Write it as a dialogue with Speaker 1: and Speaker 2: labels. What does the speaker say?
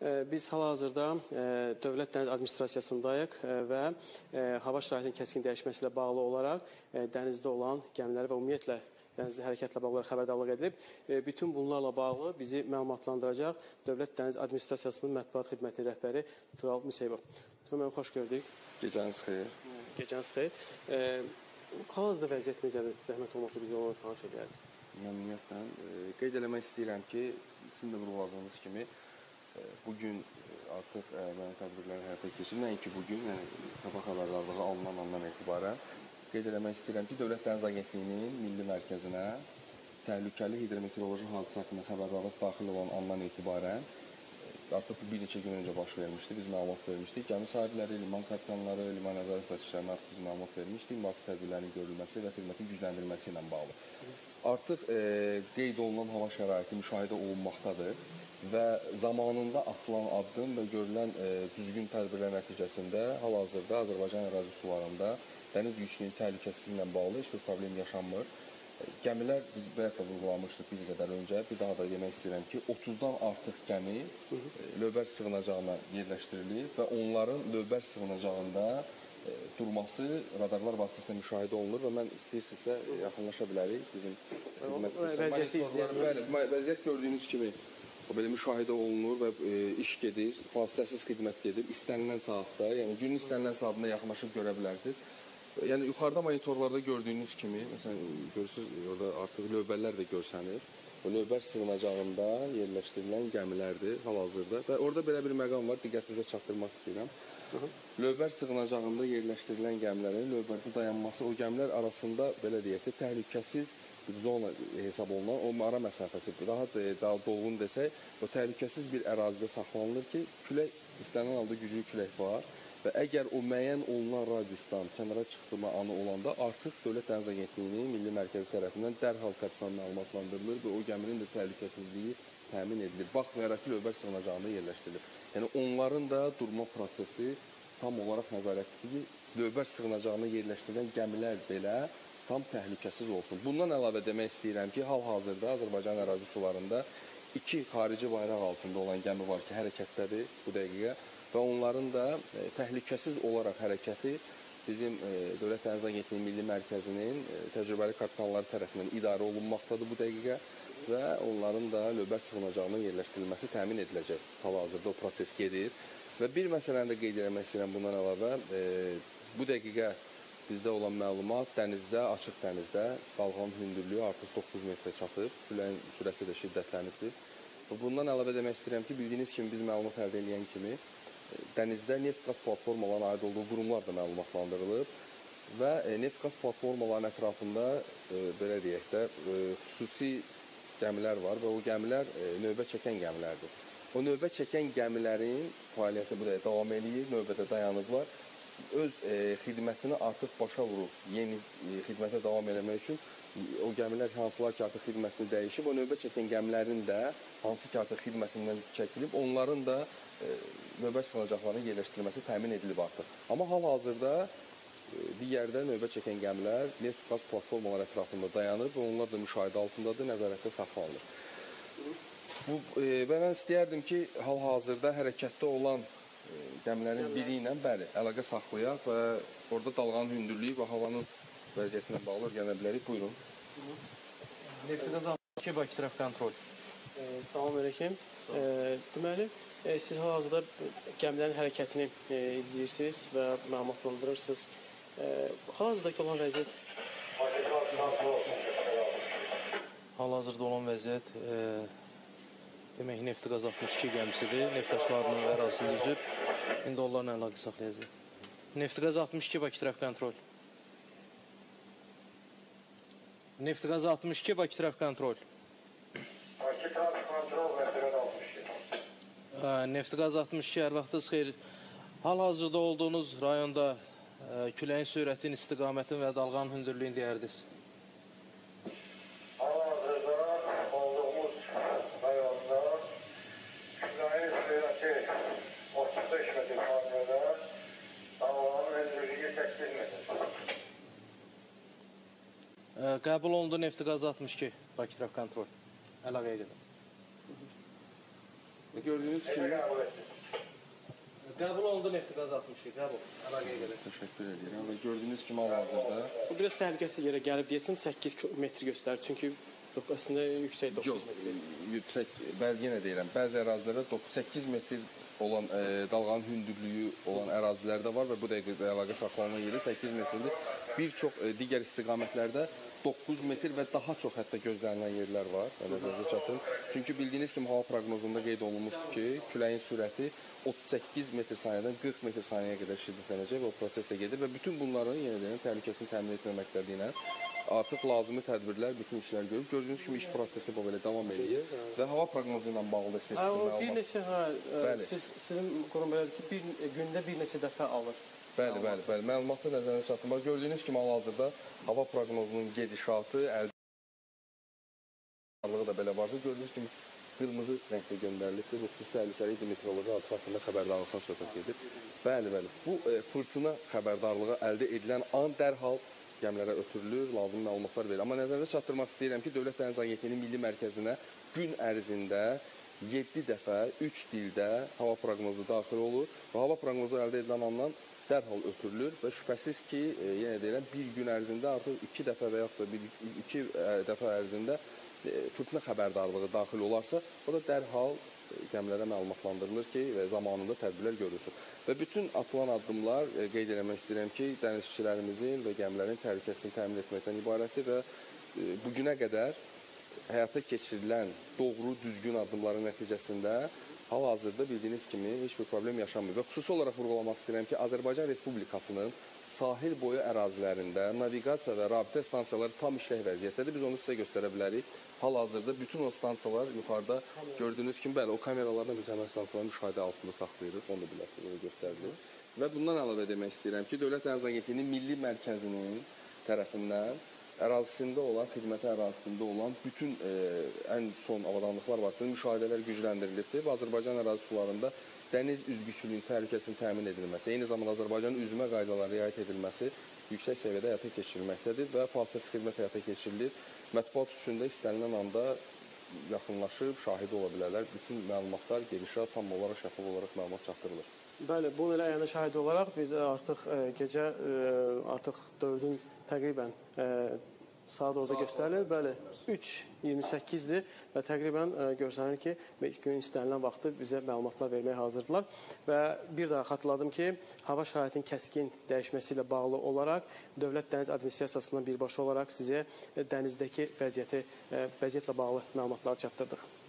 Speaker 1: Biz hal-hazırda Dövlət Dəniz Administrasiyasındayıq və hava şəraitinin kəskin dəyişməsi ilə bağlı olaraq dənizdə olan gəmiləri və ümumiyyətlə dənizdə hərəkətlə bağlı xəbərdarlıq edilib. Bütün bunlarla bağlı bizi məlumatlandıracaq Dövlət Dəniz Administrasiyasının mətbuat xidməti rəhbəri Tural Müseyibov. Tural müəllim, xoş gördük.
Speaker 2: Gecəniz xeyir.
Speaker 1: Gecəniz xeyir. Hal-hazırda vəziyyət necədir? Zəhmət olmasa bizi onu tanış edərik.
Speaker 2: Məmnuniyyətlə. Qeyd eləmək istəyirəm ki, sizin də vurguladığınız kimi bugün artıq mənim tədbirlərin həyata keçirir. Nəinki bugün, yəni sabah xəbərdarlığı alınan andan etibarən qeyd eləmək istəyirəm ki, Dövlət Dəniz Agentliyinin milli mərkəzinə təhlükəli hidrometeoroloji hadisə haqqında xəbərdarlıq daxil olan andan etibarən artıq bu bir neçə gün öncə baş vermişdi. Biz məlumat vermişdik. Gəmi sahibləri, liman kapitanları, liman nəzarət vətişlərinə artıq biz məlumat vermişdik. Müvafiq tədbirlərin görülməsi və xidmətin gücləndirilməsi ilə bağlı. Artıq qeyd olunan hava şəraiti müşahidə olunmaqdadır və zamanında atılan addım və görülən düzgün tədbirlər nəticəsində hal-hazırda Azərbaycan ərazi sularında dəniz yüklüyü təhlükəsizliyi ilə bağlı heç bir problem yaşanmır. Gəmilər, biz bayaq da vurgulamışdıq bir qədər öncə, bir daha da demək istəyirəm ki, 30-dan artıq gəmi lövbər sığınacağına yerləşdirilir və onların lövbər sığınacağında durması radarlar vasitəsilə müşahidə olunur və mən istəyirsinizsə yaxınlaşa bilərik bizim
Speaker 1: vəziyyəti izləyək.
Speaker 2: Vəziyyət gördüyünüz kimi belə müşahidə olunur və iş gedir, fasiləsiz xidmət gedir, istənilən saatda, yəni günün istənilən saatında yaxınlaşıb görə bilərsiniz. Yəni yuxarıda monitorlarda gördüyünüz kimi, məsələn, görürsünüz, orada artıq lövbərlər də görsənir. O lövbər sığınacağında yerləşdirilən gəmilərdir hal-hazırda və orada belə bir məqam var, diqqətinizə çatdırmaq istəyirəm. Lövbər sığınacağında yerləşdirilən gəmilərin lövbərdə dayanması, o gəmilər arasında, belə deyək də, təhlükəsiz bir zona hesab olunan, o ara məsafəsi, daha dolğun desək, o təhlükəsiz bir ərazidə saxlanılır ki, külək, istənilən halda güclü külək var. Və əgər o müəyyən olunan radiusdan kənara çıxdırma anı olanda artıq Dövlət Dəniz Agentliyinin milli mərkəzi tərəfindən dərhal kapitan məlumatlandırılır və o gəminin də təhlükəsizliyi təmin edilir. Baxmayaraq ki, lövbər sığınacağında yerləşdirilir. Yəni onların da durma prosesi tam olaraq nəzarətdir ki, lövbər sığınacağına yerləşdirilən gəmilər belə tam təhlükəsiz olsun. Bundan əlavə demək istəyirəm ki, hal-hazırda Azərbaycan ərazi sularında 2 xarici bayraq altında olan gəmi var ki, hərəkətdədir bu dəqiqə. Və onların da təhlükəsiz olaraq hərəkəti bizim Dövlət Dəniz Agentliyinin milli mərkəzinin təcrübəli kapitanları tərəfindən idarə olunmaqdadır bu dəqiqə və onların da lövbər sığınacağına yerləşdirilməsi təmin ediləcək. Hal-hazırda o proses gedir. Və bir məsələni də qeyd etmək istəyirəm bundan əlavə. Bu dəqiqə bizdə olan məlumat dənizdə, açıq dənizdə dalğanın hündürlüyü artıq 9 metrə çatıb, küləyin sürəti də şiddətlənibdir. Bundan əlavə demək istəyirəm ki, bildiyiniz kimi biz məlumat əldə edən kimi dənizdə neft-qaz platformalarına aid olduğu qurumlar da məlumatlandırılıb və neft-qaz platformalarının ətrafında, belə deyək də, xüsusi gəmilər var və o gəmilər növbə çəkən gəmilərdir. O növbə çəkən gəmilərin fəaliyyəti burada davam edir, növbədə dayanıblar. Öz xidmətini artıq başa vurub, yeni xidmətə davam eləmək üçün o gəmilər hansılar ki, artıq xidmətini dəyişib, o növbə çəkən gəmilərin də hansı ki, artıq xidmətindən çəkilib, onların da növbə sığınacaqlarının yerləşdirilməsi təmin edilib artıq. Amma hal-hazırda digərdə növbə çəkən gəmilər neft-qaz platformalar ətrafında dayanır və onlar da müşahidə altındadır, nəzarətdə saxlanılır. Və mən istəyərdim ki, hal-hazırda hərəkətdə olan gəmilərin biri ilə bəli, əlaqə saxlayaq və orada dalğanın hündürlüyü və havanın vəziyyətinə bağlı öyrənə bilərik. Buyurun.
Speaker 3: Neft-qaz 62 Bakı tərəf kontrol.
Speaker 1: Salam əleykum. Deməli, siz hal-hazırda gəmilərin hərəkətini izləyirsiniz və məlumatlandırırsınız. Hal-hazırdakı olan vəziyyət?
Speaker 3: Hal-hazırda olan vəziyyət demək Neft-qaz 62 gəmisidir. Neftdaşlarının ərazisində üzür. İndi onlarla əlaqə saxlayacaq. Neft-qaz 62 Bakı tərəf kontrol. Neft-qaz 62 Bakı tərəf kontrol.
Speaker 4: Bakı tərəf kontrol Neft-qaz 62.
Speaker 3: Neft-qaz 62 hər vaxtınız xeyir. Hal-hazırda olduğunuz rayonda küləyin sürətin, istiqamətin və dalğanın hündürlüyünü deyərdiniz.
Speaker 4: Hal-hazırda olduğumuz rayonda küləyin sürəti 35 metr saniyədə, dalğanın hündürlüyü 8 metr.
Speaker 3: Qəbul olundu Neft-qaz 62 Bakı tərəf kontrol. Əlaqəyə qədər.
Speaker 2: Gördüyünüz kimi
Speaker 4: Qəbul etdim.
Speaker 3: Qəbul olundu Nefti Qaz 62, qəbul. Əlaqəyə qədər.
Speaker 2: təşəkkür edirəm və gördüyünüz kimi hal-hazırda
Speaker 1: Bu biraz təhlükəsiz yerə gəlib deyəsən 8 metr göstərir. Çünki əslində yüksək 9
Speaker 2: yox,
Speaker 1: metr.
Speaker 2: yüksək, yenə deyirəm, bəzi ərazilərdə 8 metr olan dalğanın hündürlüyü olan ərazilər də var və bu dəqiqədə əlaqə saxlanma yeri 8 metrdir. Bir çox digər istiqamətlərdə 9 metr və daha çox hətta gözlənilən yerlər var. Nəzərinizə çatdırın. Çünki bildiyiniz kimi hava proqnozunda qeyd olunmuşdur ki, küləyin sürəti 38 metr saniyədən 40 metr saniyəyə qədər şiddətlənəcək və o proseslə gedir və bütün bunların yenə deyirəm təhlükəsini təmin etmək məqsədi ilə artıq lazımi tədbirlər, bütün işlər görüb. Gördüyünüz kimi iş prosesi bu belə davam edir və hava proqnozu ilə bağlı
Speaker 1: Bir neçə sizin qurum belədir ki, gündə bir neçə dəfə alır.
Speaker 2: Bəli. Məlumatı nəzərinə çatdırmaq. Gördüyünüz kimi hal-hazırda hava proqnozunun gedişatı, əldə da belə varsa, gördüyünüz kimi qırmızı rəngdə göndərilibdir. Xüsusi təhlükəli meteoroloji hadisə haqqında xəbərdarlıqdan söhbət gedir. Bəli. Bu fırtına xəbərdarlığı əldə edilən an dərhal gəmilərə ötürülür, lazımi məlumatlar verilir. Amma nəzərinizə çatdırmaq istəyirəm ki, Dövlət Dəniz Agentliyinin Milli Mərkəzinə gün ərzində 7 dəfə 3 dildə hava proqnozu daxil olur və hava proqnozu əldə edilən andan dərhal ötürülür və şübhəsiz ki, yenə deyirəm, bir gün ərzində artıq 2 dəfə və yaxud da 2 dəfə ərzində fırtına xəbərdarlığı daxil olarsa, o da dərhal gəmilərə məlumatlandırılır ki, və zamanında tədbirlər görülsün. Və bütün atılan addımlar qeyd eləmək istəyirəm ki, dənizçilərimizin və gəmilərin təhlükəsini təmin etməkdən ibarətdir və bugünə qədər həyata keçirilən doğru, düzgün addımların nəticəsində hal-hazırda bildiyiniz kimi heç bir problem yaşanmır. Və xüsusi olaraq vurğulamaq istəyirəm ki, Azərbaycan Respublikasının sahil boyu ərazilərində naviqasiya və rabitə stansiyaları tam işlək vəziyyətdədir. Biz onu sizə göstərə bilərik. Hal-hazırda bütün o stansiyalar yuxarıda gördüyünüz kimi, bəli, o kameralarla biz həmən stansiyaları müşahidə altında saxlayırıq. Onu da biləsiniz, onu göstərilir. Və bundan əlavə demək istəyirəm ki, Dövlət Dəniz Agentliyinin Milli Mərkəzinin tərəfindən ərazisində olan, xidməti ərazisində olan bütün ən son avadanlıqlar vasitəsilə müşahidələr gücləndirilibdir və Azərbaycan ərazi sularında dəniz üzgüçülüyünün təhlükəsinin təmin edilməsi, eyni zamanda Azərbaycanın üzmə qaydalarına riayət edilməsi yüksək səviyyədə həyata keçirilməkdədir və fasiləsiz xidmət həyata keçirilir. Mətbuat üçün də istənilən anda yaxınlaşıb, şahidi ola bilərlər. Bütün məlumatlar, gedişat tam olaraq, şəffaf olaraq məlumat çatdırılır.
Speaker 1: Bəli, bunun elə əyanda şahidi olaraq biz artıq gecə artıq 4-ün təqribən saat orada göstərilir. Bəli, 3:28-dir və təqribən görsənir ki, gün istənilən vaxtı bizə məlumatlar verməyə hazırdılar. Və bir daha xatırladım ki, hava şəraitinin kəskin dəyişməsi ilə bağlı olaraq Dövlət Dəniz Administrasiyasından birbaşa olaraq sizə dənizdəki vəziyyətlə bağlı məlumatları çatdırdıq.